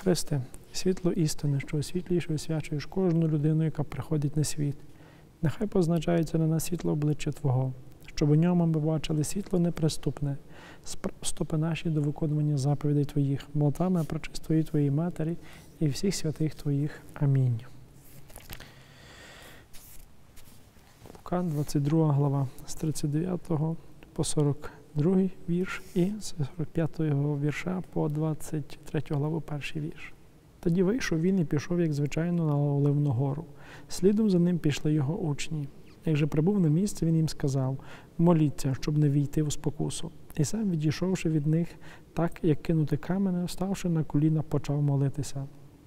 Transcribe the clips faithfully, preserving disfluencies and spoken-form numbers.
Христе, світло істини, що освітлюєш і освячуєш кожну людину, яка приходить на світ. Нехай позначається на нас світло обличчя Твого, щоб у ньому ми бачили світло неприступне, стопи наші до виконування заповідей Твоїх, молитвами пречистої Твоєї Матері і всіх святих Твоїх. Амінь. Лука, двадцять друга глава, з тридцять дев'ятого по сорок другий вірш і з сорок п'ятого вірша по двадцять третю главу перший вірш. Тоді вийшов він і пішов, як звичайно, на Оливну гору. Слідом за ним пішли його учні. Як же прибув на місце, він їм сказав: «Моліться, щоб не війти в спокусу». І сам, відійшовши від них, так, як кинути каменя, ставши на коліна, почав молитися.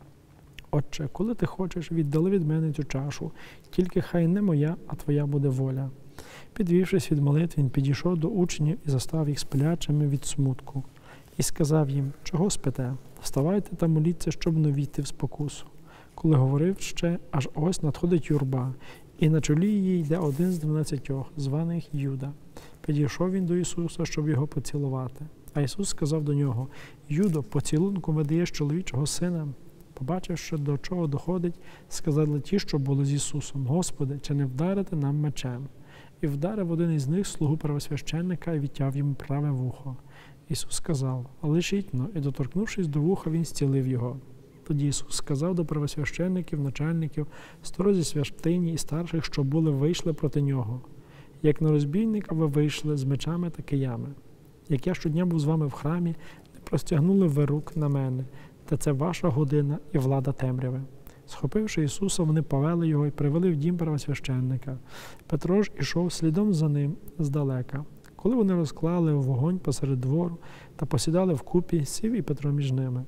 «Отче, коли ти хочеш, віддали від мене цю чашу, тільки хай не моя, а твоя буде воля». Підвівшись від молитви, він підійшов до учнів і застав їх сплячими від смутку. І сказав їм: «Чого спите? Вставайте та моліться, щоб не війти в спокусу». Коли говорив ще, аж ось надходить юрба, і на чолі її йде один з дванадцятьох, званих Юда. Підійшов він до Ісуса, щоб його поцілувати. А Ісус сказав до нього: «Юдо, поцілунку видаєш чоловічого сина?» Побачивши, до чого доходить, сказали ті, що були з Ісусом: «Господи, чи не вдарити нам мечем?» І вдарив один із них слугу первосвященника і відтяв йому праве вухо. Ісус сказав: «Лишіть-но», і, доторкнувшись до вуха, він зцілив його. Тоді Ісус сказав до первосвященників, начальників, сторожі святині і старших, що були, вийшли проти нього: «Як на розбійника ви вийшли з мечами та киями. Як я щодня був з вами в храмі, не простягнули ви рук на мене, та це ваша година і влада темряви». Схопивши Ісуса, вони повели його і привели в дім первосвященника. Петро ж ішов слідом за ним здалека. Коли вони розклали вогонь посеред двору та посідали вкупі, сів і Петро між ними.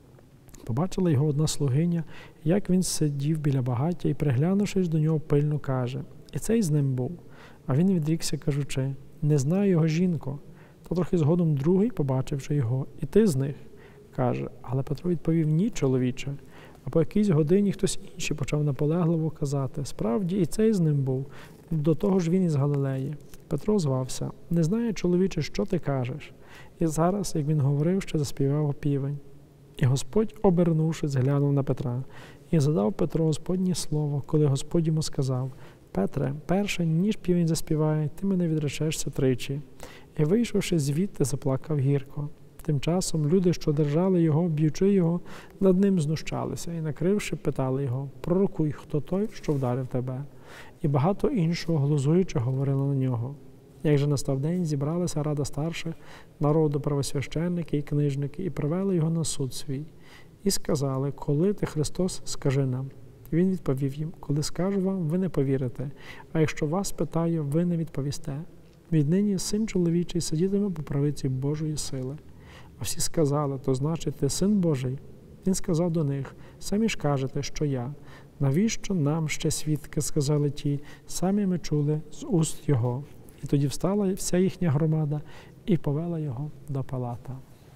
Побачила його одна слугиня, як він сидів біля багаття, і, приглянувшись до нього, пильно каже: «І цей з ним був». А він відрікся, кажучи: «Не знаю його, жінко». Та трохи згодом другий, побачивши його: «І ти з них?» каже. Але Петро відповів: «Ні, чоловіче». А по якійсь годині хтось інший почав наполегливо казати: «Справді, і цей з ним був. До того ж він із Галилеї». Петро звався: «Не знаю, чоловіче, що ти кажеш». І зараз, як він говорив, ще заспівав півень. І Господь, обернувшись, глянув на Петра. І задав Петро Господнє слово, коли Господь йому сказав: «Петре, перше, ніж півень заспіває, ти мене відречешся тричі». І, вийшовши звідти, заплакав гірко. Тим часом люди, що держали його, б'ючи його, над ним знущалися і, накривши, питали його: «Пророкуй, хто той, що вдарив тебе?» І багато іншого, глузуючи, говорили на нього. Як же настав день, зібралася рада старших народу, первосвященники і книжники, і привели його на суд свій. І сказали: «Коли ти Христос, скажи нам». Він відповів їм: «Коли скажу вам, ви не повірите, а якщо вас питаю, ви не відповісте. Віднині Син чоловічий сидітиме по правиці Божої сили». А всі сказали: «То значить, ти Син Божий?» Він сказав до них: «Самі ж кажете, що я. Навіщо нам ще свідки?» сказали ті, самі ми чули з уст його. І тоді встала вся їхня громада і повела його до Пилата.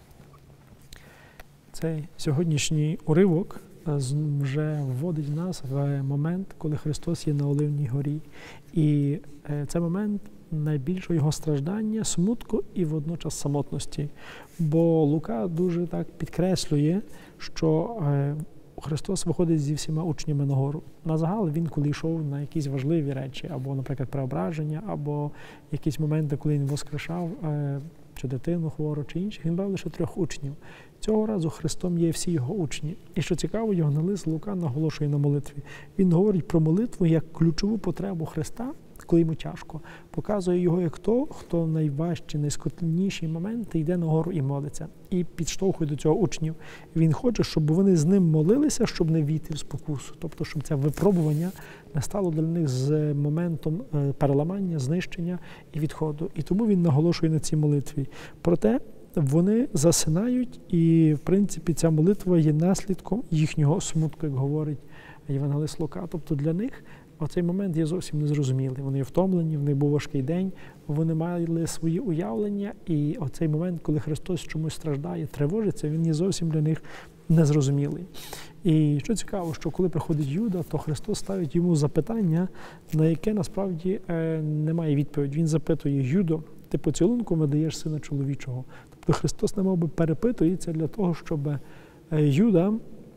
Цей сьогоднішній уривок вже вводить нас в момент, коли Христос є на Оливній горі. І це момент найбільшого його страждання, смутку і водночас самотності. Бо Лука дуже так підкреслює, що Христос виходить зі всіма учнями на гору. На загал він, коли йшов на якісь важливі речі, або, наприклад, преображення, або якісь моменти, коли він воскрешав чи дитину хвору, чи інших, він брав лише трьох учнів. Цього разу Христом є всі його учні. І що цікаво, його лист Лука наголошує на молитві. Він говорить про молитву як ключову потребу Христа, коли йому тяжко. Показує його як того, хто в найважчі, найскладніші моменти йде на гору і молиться. І підштовхує до цього учнів. Він хоче, щоб вони з ним молилися, щоб не війти в спокусу. Тобто, щоб це випробування не стало для них з моментом переламання, знищення і відходу. І тому він наголошує на цій молитві. Проте вони засинають, і, в принципі, ця молитва є наслідком їхнього смутку, як говорить Євангелист Лука. Тобто для них оцей момент є зовсім незрозумілий. Вони втомлені, в них був важкий день, вони мали свої уявлення, і оцей момент, коли Христос чомусь страждає, тривожиться, він є зовсім для них незрозумілий. І що цікаво, що коли приходить Юда, то Христос ставить йому запитання, на яке насправді немає відповіді. Він запитує: «Юдо, ти поцілунком видаєш Сина чоловічого?» Тобто Христос немов би перепитується для того, щоб Юда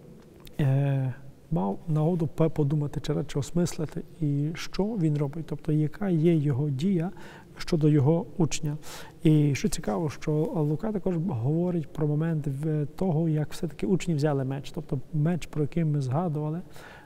е, мав нагоду подумати, чи радше осмислити, і що він робить, тобто яка є його дія щодо його учня. І що цікаво, що Лука також говорить про момент того, як все-таки учні взяли меч, тобто меч, про який ми згадували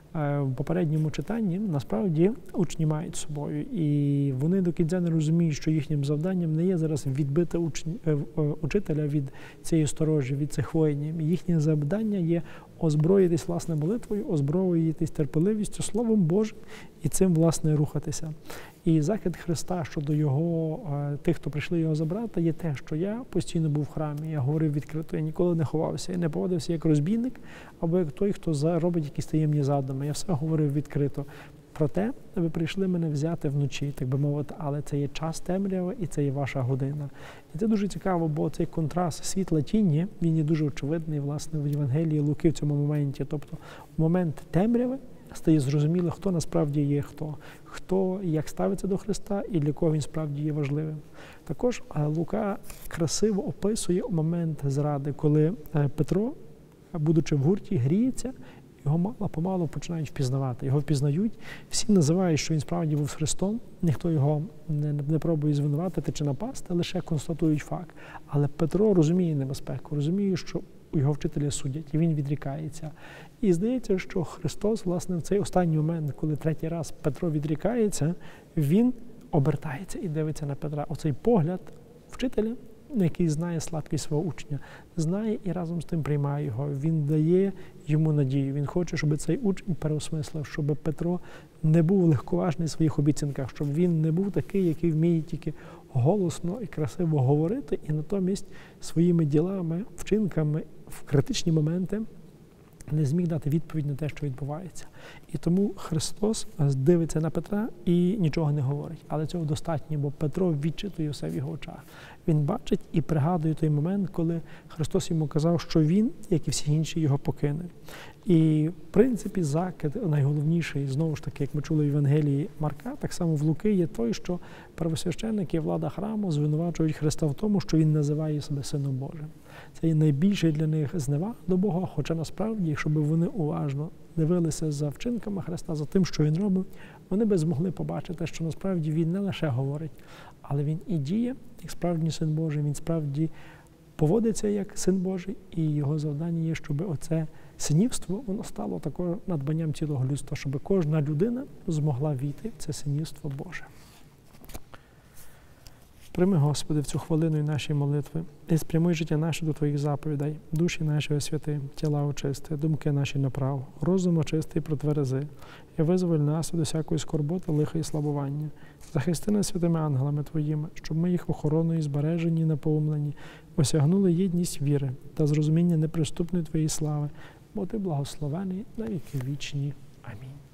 в попередньому читанні, насправді учні мають з собою. І вони до кінця не розуміють, що їхнім завданням не є зараз відбити учні, учителя від цієї сторожі, від цих воїнів. Їхнє завдання є озброїтись, власне, молитвою, озброїтись терпеливістю, Словом Божим і цим, власне, рухатися. І захід Христа щодо його, тих, хто прийшли його забрати, є те, що я постійно був в храмі, я говорив відкрито, я ніколи не ховався, я не поводився як розбійник, або як той, хто робить якісь таємні задуми. Я все говорив відкрито. Проте ви прийшли мене взяти вночі, так би мовити, але це є час темряви і це є ваша година. І це дуже цікаво, бо цей контраст світла-тіні, він є дуже очевидний, власне, в Євангелії Луки в цьому моменті. Тобто в момент темряви стає зрозуміло, хто насправді є хто, хто як ставиться до Христа і для кого він справді є важливим. Також Лука красиво описує момент зради, коли Петро, будучи в гурті, гріється, його мало-помалу починають впізнавати. Його впізнають, всі називають, що він справді був з Христом, ніхто його не, не пробує звинуватити чи напасти, лише констатують факт. Але Петро розуміє небезпеку, розуміє, що його вчителя судять, і він відрікається. І здається, що Христос, власне, в цей останній момент, коли третій раз Петро відрікається, він обертається і дивиться на Петра. Оцей погляд вчителя, який знає слабкість свого учня, знає і разом з тим приймає його. Він дає йому надію. Він хоче, щоб цей учень переосмислив, щоб Петро не був легковажний в своїх обіцянках, щоб він не був такий, який вміє тільки голосно і красиво говорити, і натомість своїми ділами, вчинками в критичні моменти не зміг дати відповідь на те, що відбувається. І тому Христос дивиться на Петра і нічого не говорить. Але цього достатньо, бо Петро відчитує все в його очах. Він бачить і пригадує той момент, коли Христос йому казав, що він, як і всі інші, його покине. І, в принципі, закид найголовніший, знову ж таки, як ми чули в Євангелії Марка, так само в Луки є той, що первосвященники і влада храму звинувачують Христа в тому, що він називає себе Сином Божим. Це є найбільший для них зневага до Бога, хоча насправді, якщо б вони уважно дивилися за вчинками Христа, за тим, що він робив, вони би змогли побачити, що насправді він не лише говорить, але він і діє, як справжній Син Божий, він справді поводиться як Син Божий, і його завдання є, щоб оце синівство, воно стало також надбанням цілого людства, щоб кожна людина змогла війти в це синівство Боже. Прийми, Господи, в цю хвилину і наші молитви, і спрямуй життя наше до Твоїх заповідей, душі наші освяти, тіла очисти, думки наші направ, розум очисти і протверези, і визволь нас від усякої скорботи, лиха і слабування. Захисти нас святими ангелами Твоїми, щоб ми їх охороною і збережені, наповнені, осягнули єдність віри та зрозуміння неприступної Твоєї слави, бо Ти благословений на віки вічні. Амінь.